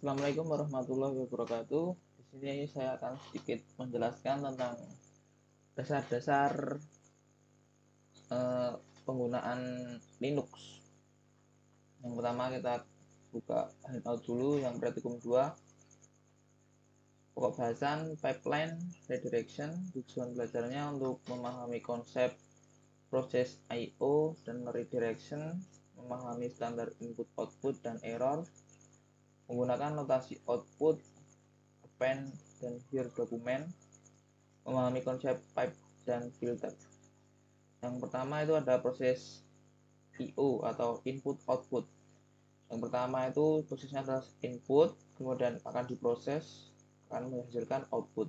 Assalamualaikum warahmatullahi wabarakatuh. Di sini saya akan sedikit menjelaskan tentang dasar-dasar penggunaan Linux. Yang pertama kita buka handout dulu yang praktikum 2. Pokok bahasan pipeline redirection. Tujuan belajarnya untuk memahami konsep proses I/O dan redirection, memahami standar input output dan error, menggunakan notasi output, append, dan here dokumen, memahami konsep pipe dan filter. Yang pertama itu ada proses I/O atau input output. Yang pertama itu prosesnya adalah input, kemudian akan diproses, akan menghasilkan output.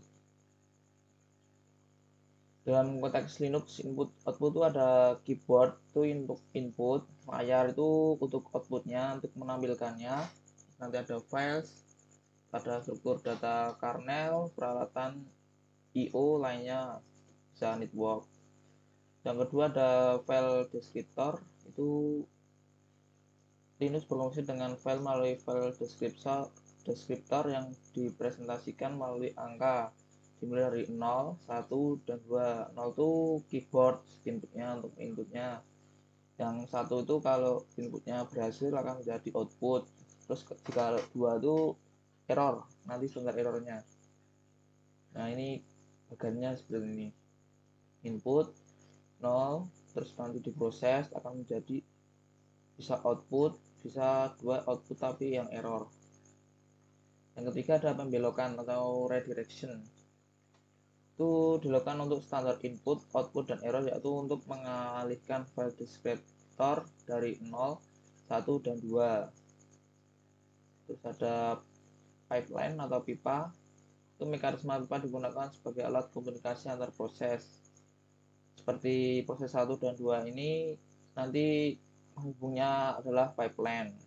Dalam konteks Linux, input output itu ada keyboard itu untuk input, layar itu untuk outputnya, untuk menampilkannya. Nanti ada files, ada struktur data kernel, peralatan I/O lainnya, bisa network. Yang kedua ada file descriptor. Itu Linux berfungsi dengan file melalui file descriptor yang dipresentasikan melalui angka dimulai dari 0, 1, dan 2. 0 itu keyboard inputnya untuk inputnya. Yang 1 itu kalau inputnya berhasil akan menjadi output. Terus jika 2 itu error, nanti standar errornya. Nah ini bagiannya seperti ini. Input 0, terus nanti diproses akan menjadi bisa output, bisa 2 output tapi yang error. Yang ketiga ada pembelokan atau redirection. Itu dilakukan untuk standar input, output, dan error, yaitu untuk mengalihkan file descriptor dari 0, 1, dan 2. Terus ada pipeline atau pipa. Itu mekanisme pipa digunakan sebagai alat komunikasi antar proses. Seperti proses 1 dan 2 ini nanti penghubungnya adalah pipeline.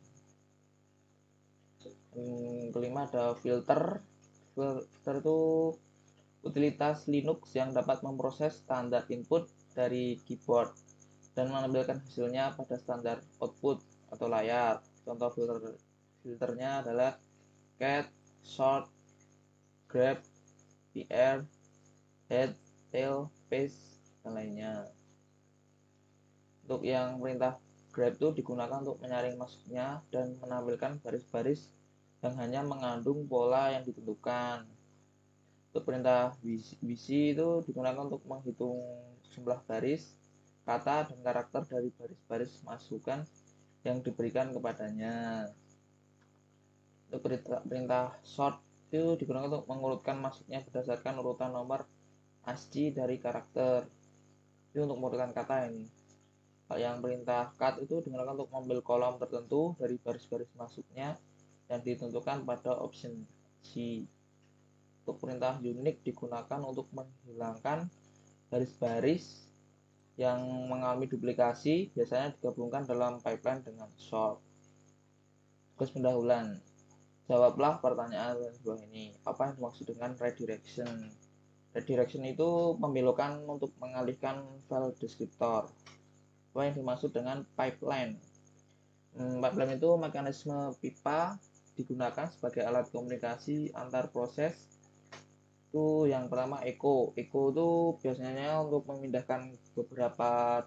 Kelima ada filter. Filter itu utilitas Linux yang dapat memproses standar input dari keyboard dan menampilkan hasilnya pada standar output atau layar. Contoh filternya adalah cat, sort, grab, pr, head, tail, paste, dan lainnya. Untuk yang perintah grab itu digunakan untuk menyaring masuknya dan menampilkan baris-baris yang hanya mengandung pola yang ditentukan. Untuk perintah WC itu digunakan untuk menghitung jumlah baris, kata, dan karakter dari baris-baris masukan yang diberikan kepadanya. Untuk perintah sort itu digunakan untuk mengurutkan masuknya berdasarkan urutan nomor ASCII dari karakter. Itu untuk mengurutkan kata ini. Yang perintah cut itu digunakan untuk mengambil kolom tertentu dari baris-baris masuknya yang ditentukan pada option C. Untuk perintah unique digunakan untuk menghilangkan baris-baris yang mengalami duplikasi, biasanya digabungkan dalam pipeline dengan sort. Tugas pendahuluan. Jawablah pertanyaan di bawah ini. Apa yang dimaksud dengan redirection? Redirection itu pembelokan untuk mengalihkan file descriptor. Apa yang dimaksud dengan pipeline? Pipeline itu mekanisme pipa digunakan sebagai alat komunikasi antar proses. Itu yang pertama echo itu biasanya untuk memindahkan beberapa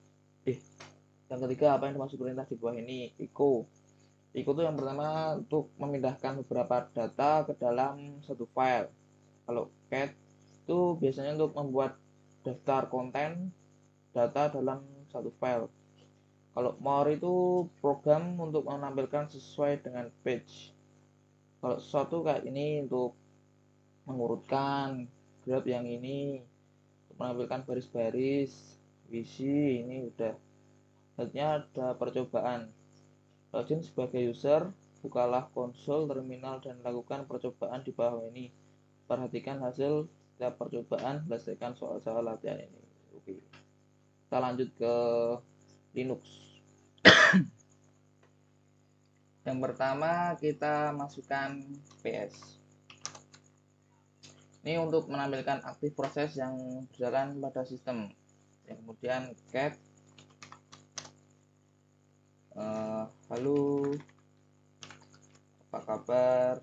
yang ketiga apa yang dimaksud perintah di bawah ini echo itu yang pertama untuk memindahkan beberapa data ke dalam satu file. Kalau cat itu biasanya untuk membuat daftar konten data dalam satu file. Kalau more itu program untuk menampilkan sesuai dengan page. Kalau sort itu kayak ini untuk mengurutkan, grab yang ini untuk menampilkan baris-baris, visi ini udah. Selanjutnya ada percobaan. Login sebagai user, bukalah konsol terminal dan lakukan percobaan di bawah ini. Perhatikan hasil setiap percobaan, selesaikan soal-soal latihan ini. Oke. Kita lanjut ke Linux. Yang pertama kita masukkan PS. Ini untuk menampilkan aktif proses yang berjalan pada sistem. Yang kemudian cat, halo, apa kabar,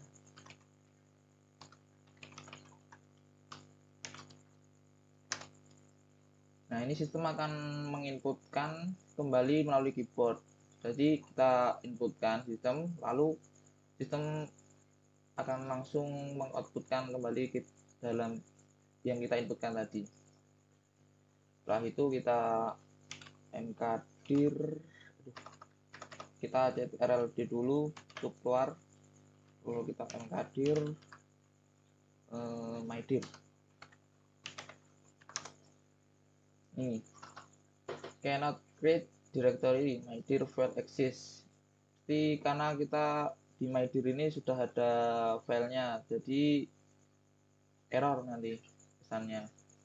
ini sistem akan menginputkan kembali melalui keyboard. Jadi kita inputkan sistem, lalu sistem akan langsung mengoutputkan kembali ke dalam yang kita inputkan tadi. Setelah itu kita mkdir, kita cek RLD dulu untuk keluar, lalu kita mkdir mydir. Ini cannot create directory mydir file exists. Jadi karena kita di mydir ini sudah ada filenya, jadi error nanti pesannya.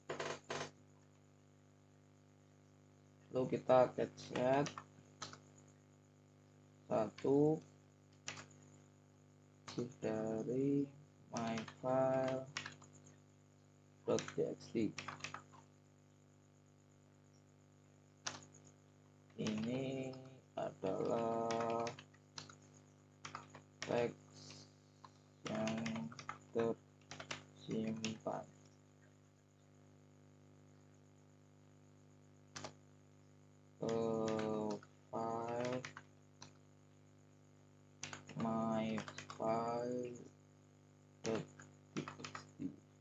Lalu kita set 1 dari myfile.txt. Ini adalah teks yang tersimpan. File myfile.txt.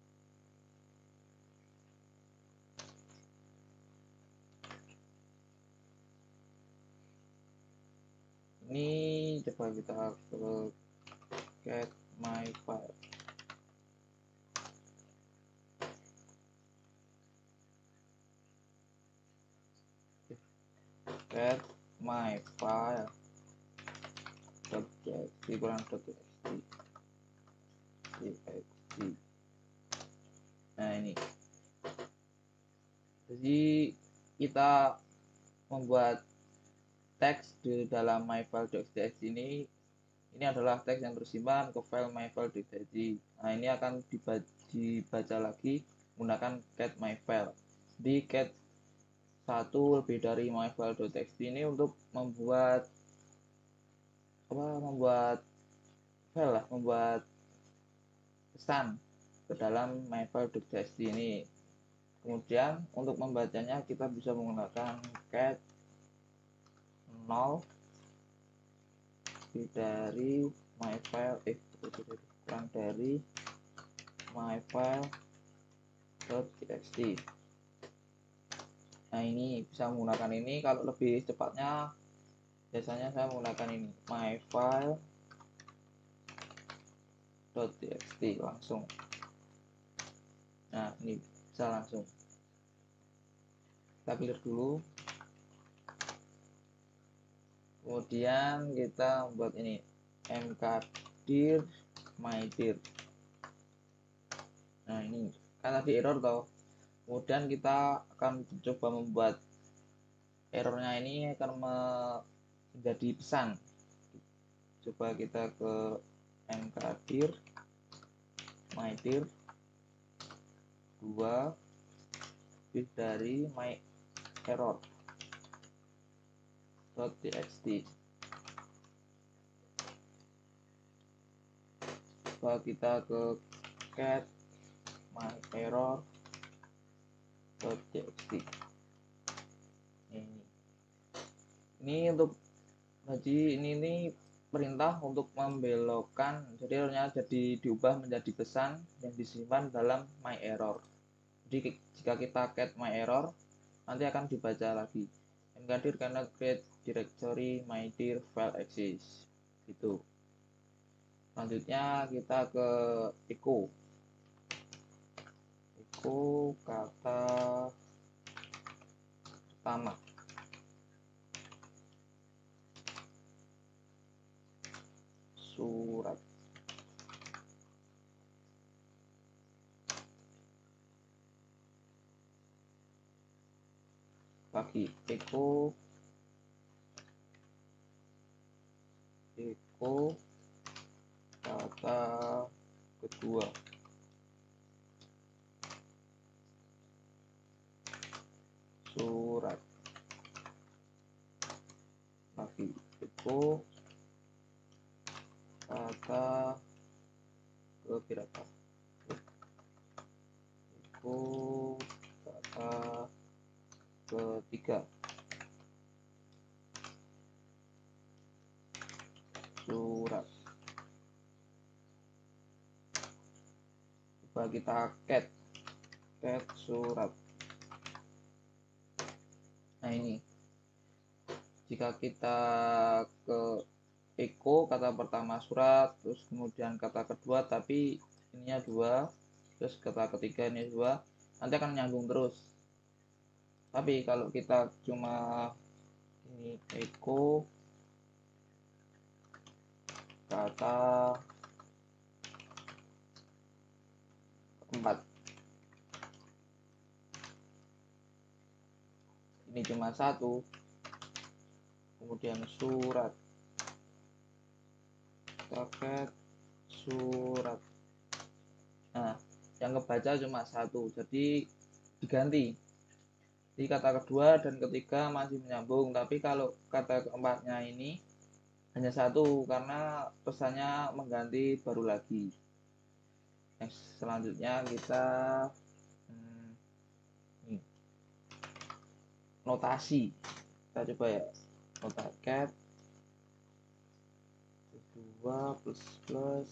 Ini coba kita ke get myfile. Get myfile.txt kurang .txt. Nah ini, jadi kita membuat teks di dalam myfile.txt ini adalah teks yang tersimpan ke file myfile.txt. Nah ini akan dibaca lagi menggunakan get myfile. Di get 1 lebih dari myfile.txt ini untuk membuat file lah, membuat pesan ke dalam myfile.txt ini. Kemudian untuk membacanya kita bisa menggunakan get 0 dari myfile kurang dari myfile.txt. Nah ini bisa menggunakan ini. Kalau lebih cepatnya biasanya saya menggunakan ini myfile.txt langsung. Nah ini bisa langsung. Kita clear dulu. Kemudian kita buat ini mkdir mydir. Nah ini kan tadi error toh. Kemudian kita akan coba membuat errornya ini akan menjadi pesan. Coba kita ke mkdir mydir 2 lebih dari my error .txt. Coba kita ke get myerror.txt. Ini untuk ini perintah untuk membelokkan, jadi errornya jadi diubah menjadi pesan yang disimpan dalam myerror. Jadi jika kita get myerror nanti akan dibaca lagi. Mkdir cannot create directory mydir file exists. Gitu. Selanjutnya kita ke echo kata pertama. Surat. Lagi echo kata kedua. Surat. Lagi echo kata keberapa? Echo kata surat. Coba kita cat surat. Nah ini, jika kita ke echo kata pertama surat, terus kemudian kata kedua tapi ininya 2, terus kata ketiga ini 2, nanti akan nyambung terus. Tapi kalau kita cuma ini echo kata keempat, ini cuma 1, kemudian surat, paket surat. Nah, yang kebaca cuma 1, jadi diganti. Di kata kedua dan ketiga masih menyambung, tapi kalau kata keempatnya ini hanya 1 karena pesannya mengganti baru lagi. Yang selanjutnya kita notasi. Kita coba ya, nota cat 2 plus plus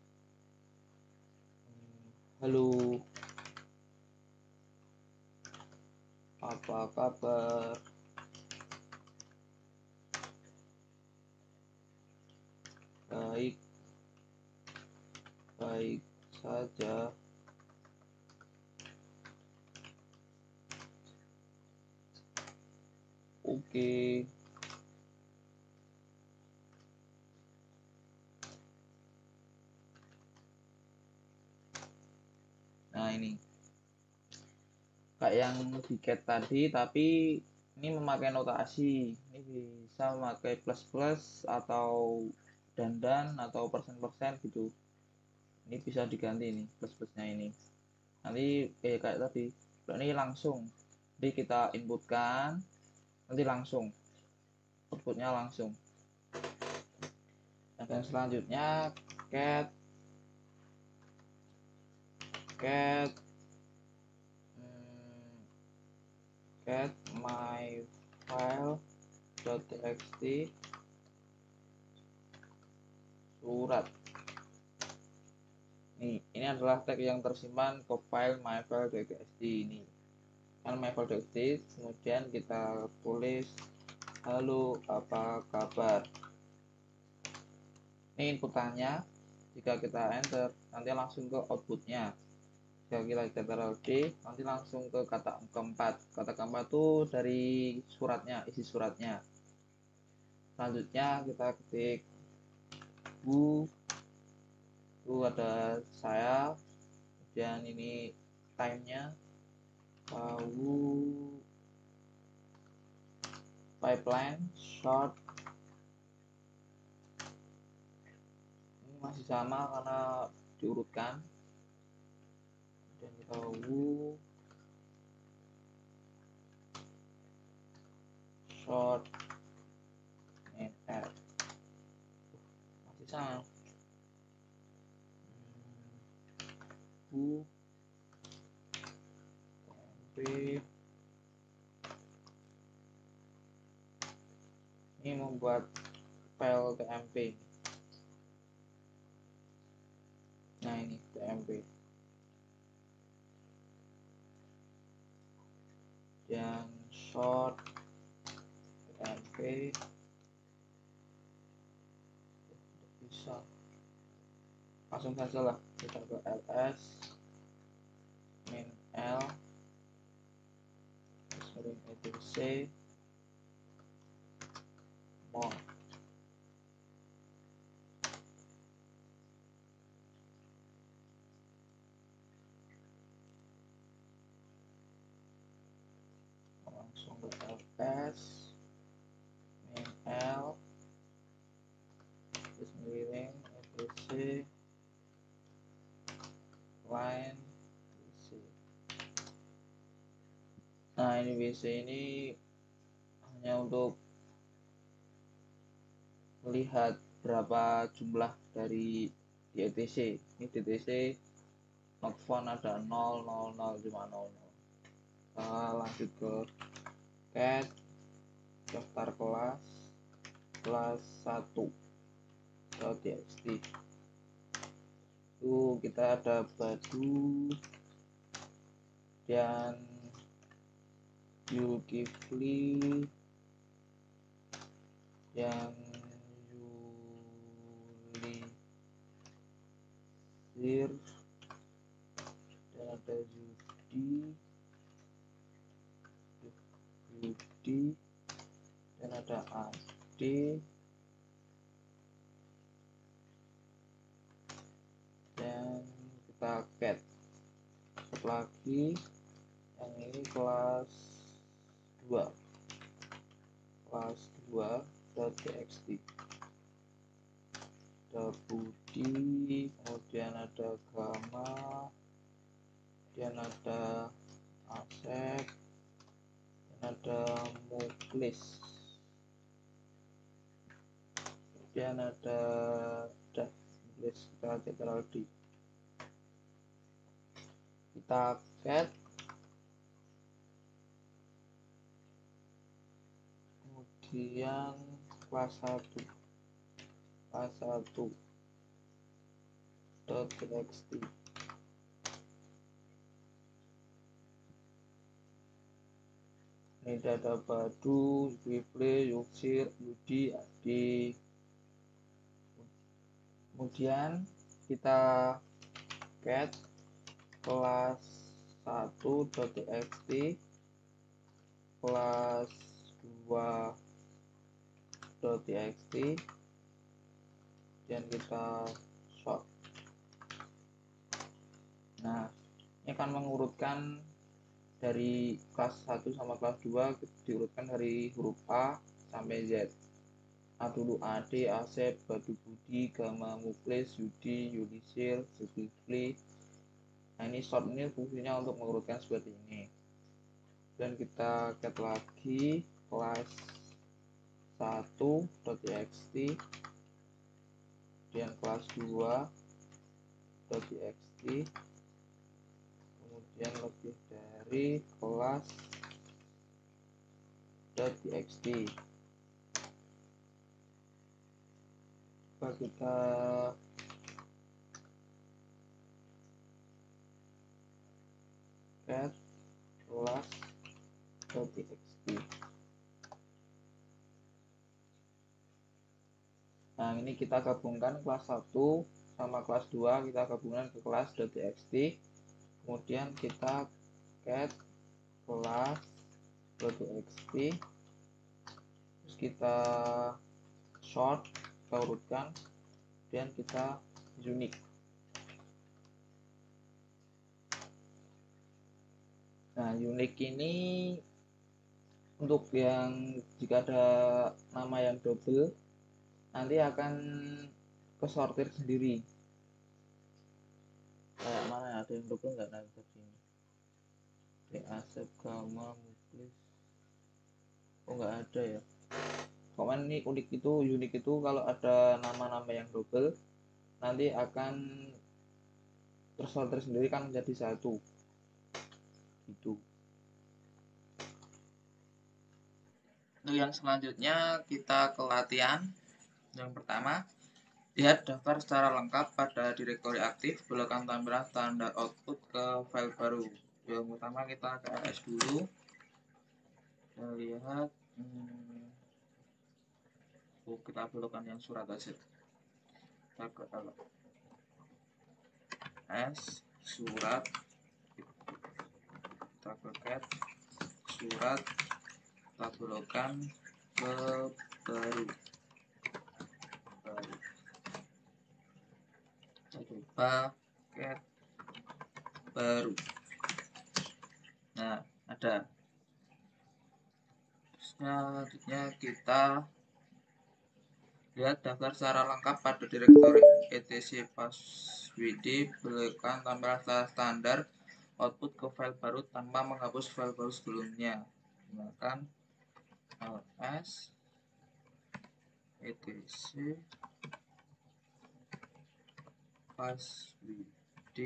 halo, apa kabar, baik baik saja, oke. Nah ini kayak yang di cat tadi, tapi ini memakai notasi. Ini bisa memakai plus plus atau dan atau persen gitu. Ini bisa diganti nih plus plusnya ini. Nanti kayak tadi, ini langsung. Jadi kita inputkan, nanti langsung outputnya langsung. Dan selanjutnya cat my file.txt surat. Ini adalah tag yang tersimpan ke file myfile.txt ini. Kan myfile.txt, kemudian kita tulis halo apa kabar. Ini inputannya. Jika kita enter, nanti langsung ke outputnya. Jika kita Ctrl D, nanti langsung ke kata keempat. Kata keempat itu dari suratnya, isi suratnya. Selanjutnya kita ketik bu, itu ada saya, kemudian ini time-nya, pipeline short, ini masih sama karena diurutkan. Dan kita short masih sama ini membuat file tmp. Nah ini tmp dan short tmp bisa langsung saja lah, kita ke ls min l etc more. Langsung ke ls min l terus miring etc line bc. Nah ini bc ini hanya untuk melihat berapa jumlah dari di etc. Ini dtc not found ada 0 0 0 cuma 0 0. Kita lanjut ke cat daftar kelas 1. .txt. Itu kita ada badu dan Zulkifli yang Yulisir dan ada Yudi dan ada Ade dan kita get lagi yang ini kelas 2.txt. ada Budi, kemudian ada Gama, kemudian ada Asep, dan ada Muklis, kemudian ada Muklis, kita taruh di kita get, kemudian kelas 1 .txt. Ini ada badu, Zulkifli, Yuksir, Yudi, Adi. Kemudian kita get kelas 1.txt, kelas 2.txt, dan kita sort. Nah, ini akan mengurutkan dari kelas 1 sama kelas 2 diurutkan dari huruf A sampai Z. A dulu Ade, Asep, Badu, Budi, Gama, Muklis, Yudi, Yulisir, Zulkifli. Nah, ini sort ini fungsinya untuk mengurutkan seperti ini. Dan kita get lagi kelas 1.txt dan kelas 2.txt, kemudian lebih dari kelas .txt. Coba kita get kelas .txt. Nah, ini kita gabungkan kelas 1 sama kelas 2, kita gabungkan ke kelas .txt. Kemudian kita get kelas .txt. Terus kita sort, kita urutkan, dan kita unique. Nah, unique ini untuk yang jika ada nama yang double nanti akan kesortir sendiri. Kayak mana ya, ada yang double nggak nanti sini? Asep, Gama, Muklis. Oh, nggak ada ya. Komen ini unique itu kalau ada nama-nama yang double nanti akan tersortir sendiri kan menjadi satu. Gitu. Untuk yang selanjutnya kita ke latihan. Yang pertama, lihat daftar secara lengkap pada direktori aktif, belokkan tampilan standar output ke file baru. Yang pertama kita ke ls dulu. Kita lihat, kita belokkan yang surat aja. Kita ke ls surat, kita ke get surat, kita belokkan ke baru. Kita coba get baru. Nah, ada. Selanjutnya kita lihat daftar secara lengkap pada direktori etc passwd, belokkan tampilan standar output ke file baru tanpa menghapus file baru sebelumnya. Gunakan ls etc passwd,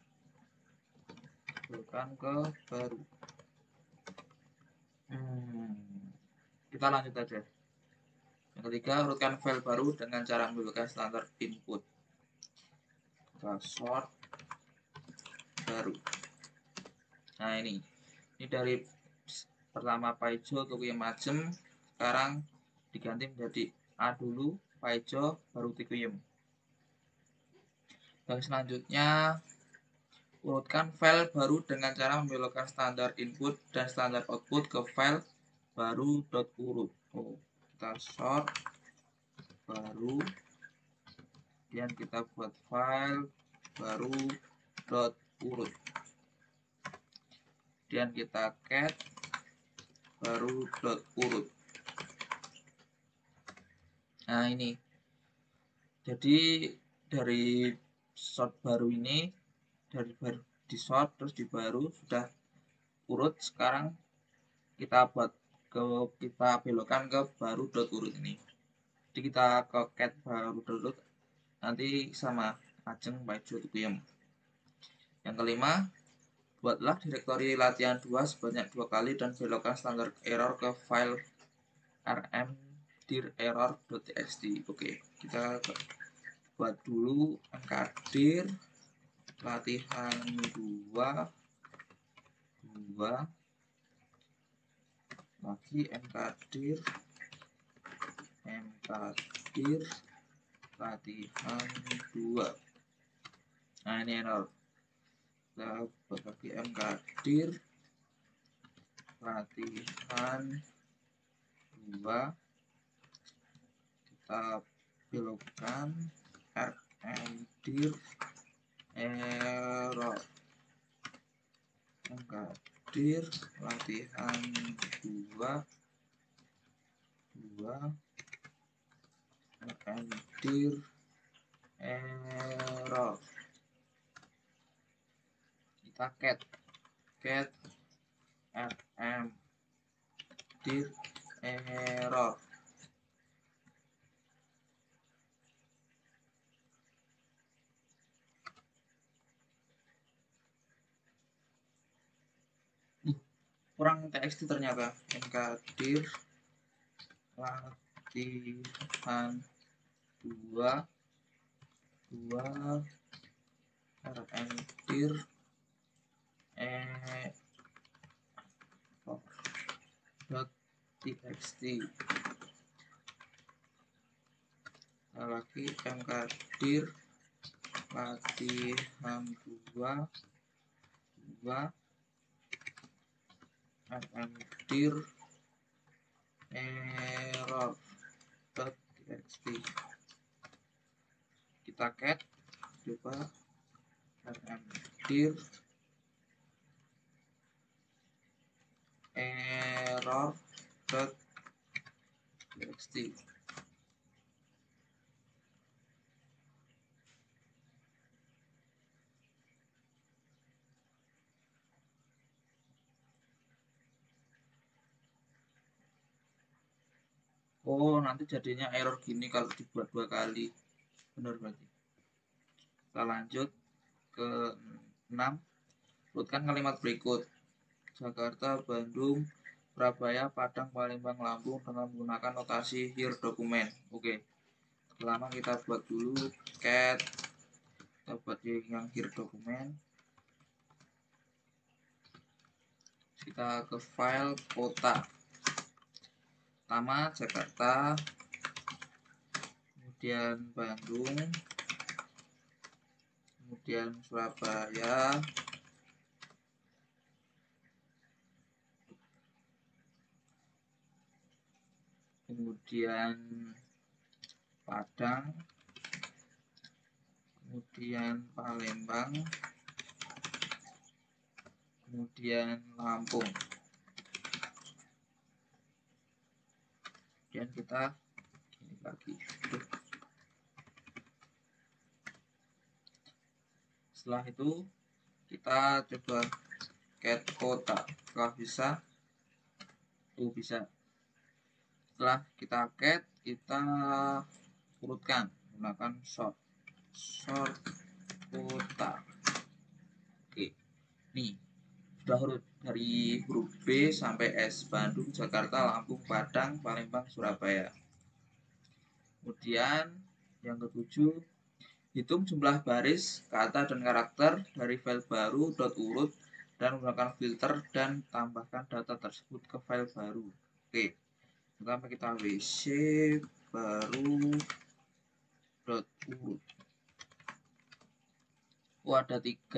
belokkan ke baru. Kita lanjut aja. Yang ketiga, urutkan file baru dengan cara memberikan standar input. Kita sort baru. Nah, ini dari pertama paijo Tokuyem Majem, sekarang diganti menjadi A dulu, paijo, baru Tokuyem. Dan selanjutnya, urutkan file baru dengan cara membelokkan standar input dan standar output ke file baru .urut. Kita sort baru, kemudian kita buat file baru .urut, kemudian kita cat baru .urut. Nah, ini jadi dari sort baru ini, dari baru di sort terus di baru sudah urut, sekarang kita belokkan ke baru .urut ini. Jadi kita ke cat baru .urut, nanti sama Ajeng Paijo Tokuyem. Yang kelima, buatlah direktori latihan 2 sebanyak 2 kali dan belokkan standar error ke file rm-dir-error.txt. Oke, kita buat dulu mkdir latihan 2 lagi mkdir latihan 2. Nah, ini error. Kita buat lagi mkdir latihan 2, kita belokkan rm-dir error. Mkdir latihan 2 rm-dir error. Kita cat rm-dir error. Kurang txt ternyata. Mkdir latihan 2 rm-dir .txt. Lagi mkdir latihan 2 rm-dir error.txt. Kita cat coba rm-dir error.txt. Nanti jadinya error gini kalau dibuat 2 kali. Benar berarti. Kita lanjut ke 6. Urutkan kalimat berikut: Jakarta, Bandung, Surabaya, Padang, Palembang, Lampung dengan menggunakan notasi here dokumen. Oke. Pertama kita buat dulu cat, kita buat yang here dokumen. Kita ke file kota. Pertama Jakarta, kemudian Bandung, kemudian Surabaya, kemudian Padang, kemudian Palembang, kemudian Lampung. Kemudian kita ini lagi. Setelah itu kita coba cat kota. Apakah bisa? Bisa. Setelah kita cat, kita urutkan menggunakan sort kota. Oke, nih sudah urut dari huruf B sampai S: Bandung, Jakarta, Lampung, Padang, Palembang, Surabaya. Kemudian yang ketujuh, hitung jumlah baris, kata, dan karakter dari file baru .urut dan menggunakan filter dan tambahkan data tersebut ke file baru. Oke, pertama kita wc baru .urut. Ada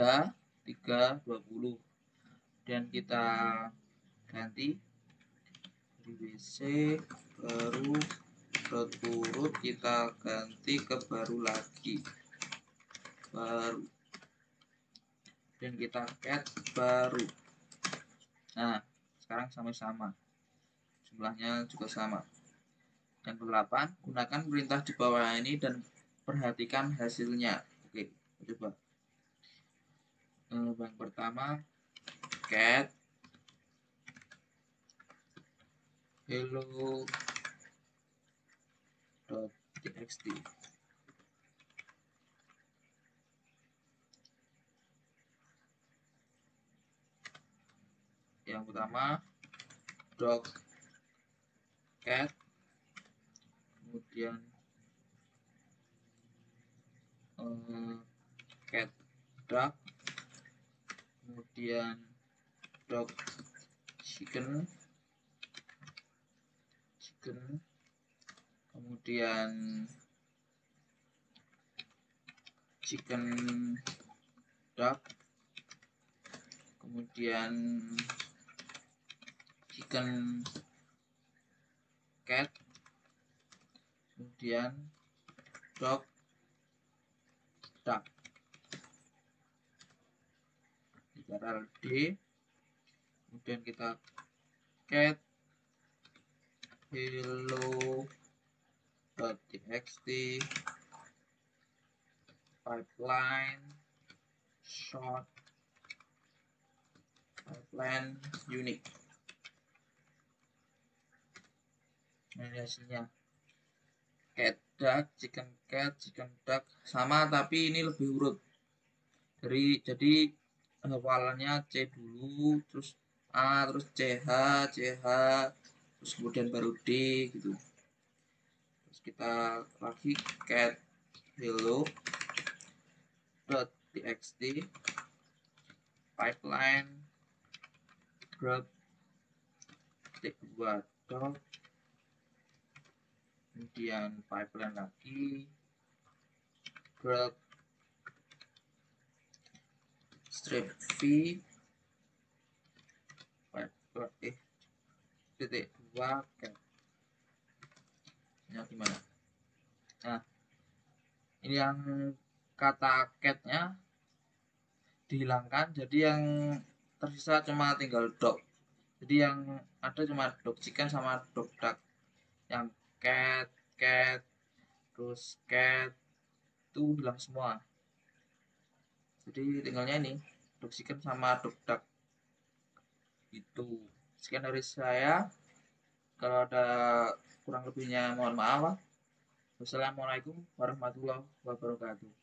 320, dan kita ganti di wc baru .urut, kita ganti ke baru lagi, baru, dan kita add baru. Nah, sekarang sama-sama jumlahnya juga sama. Yang ke-8, gunakan perintah di bawah ini dan perhatikan hasilnya. Oke, coba. Yang pertama, cat hello.txt. Yang pertama, dog cat, kemudian cat duck, kemudian dog chicken, kemudian chicken duck, kemudian chicken cat, kemudian dog duck. Kita D, kemudian kita cat hello.txt pipeline short pipeline unique. Nah, ini hasilnya cat duck, chicken cat, chicken duck, sama tapi ini lebih urut. Jadi awalnya C dulu, terus A, terus CH, terus kemudian baru D gitu. Terus kita lagi cat hello.txt pipeline grab T2 dot, kemudian pipeline lagi grab strip v titik 2 cat. Ini gimana? Nah, ini yang kata catnya dihilangkan, jadi yang tersisa cuma tinggal dog. Jadi yang ada cuma dog chicken sama dog duck. Yang cat terus cat itu hilang semua. Jadi tinggalnya ini dog chicken sama dog duck. Itu. Sekian dari saya. Kalau ada kurang lebihnya mohon maaf. Wassalamualaikum warahmatullahi wabarakatuh.